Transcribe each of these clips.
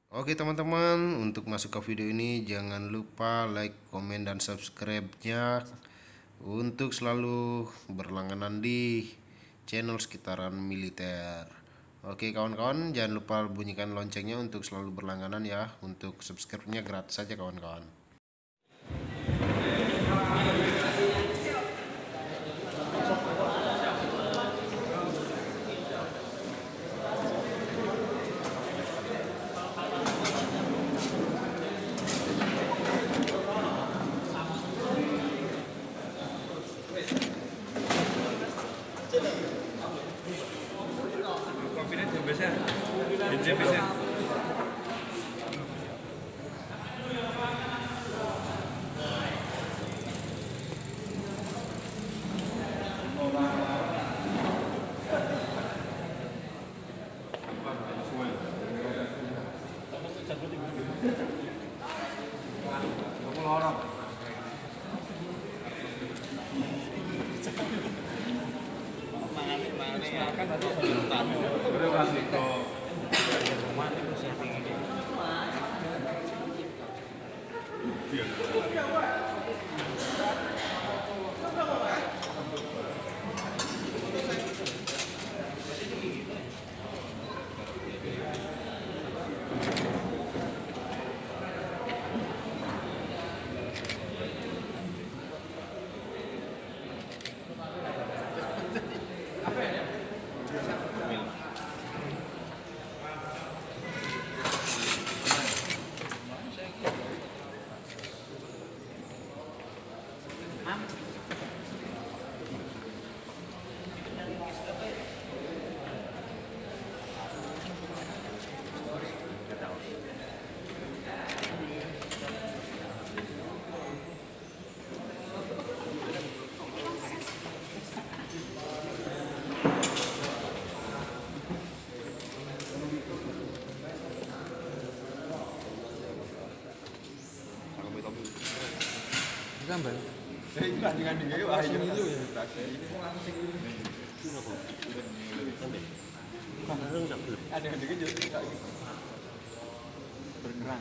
Oke teman-teman, untuk masuk ke video ini jangan lupa like, komen, dan subscribe-nya untuk selalu berlangganan di channel sekitaran militer. Oke kawan-kawan, jangan lupa bunyikan loncengnya untuk selalu berlangganan ya. Untuk subscribe-nya gratis saja kawan-kawan. Gambar. Saya juga dengan dia wah iya. Ada yang dikejut berkerang.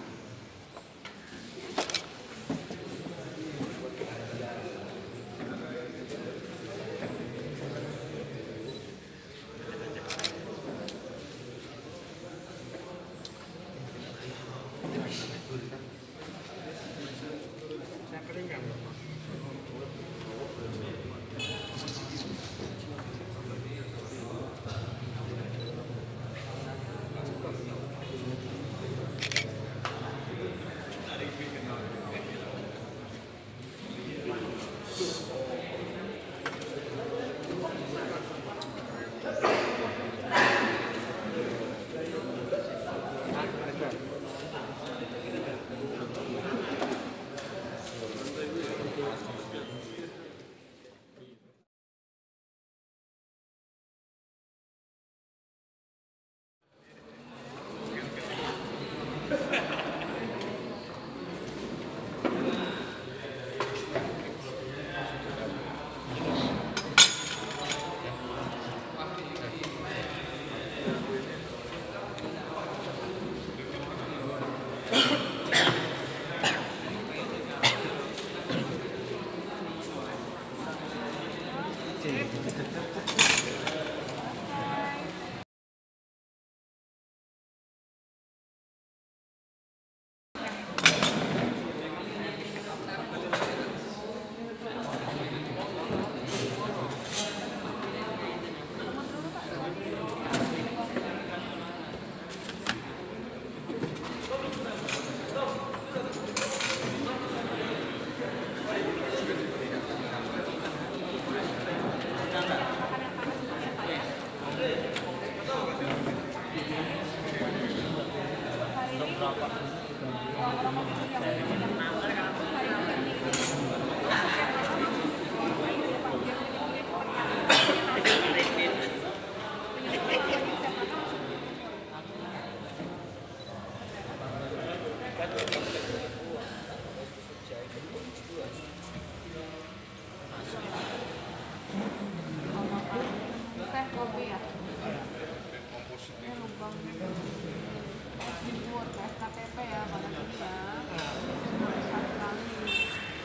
Kopi ya? Ini lubang. Buat capek ya karena kita besar sekali.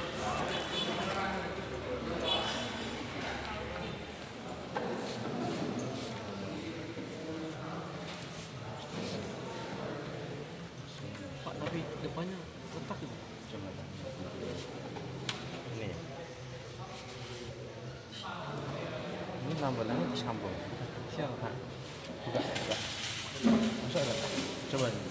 Pak, tapi depannya retak itu. Coba ini ya. Ini lambanannya di samping. Siapa? Buka. Masuk ada. Coba.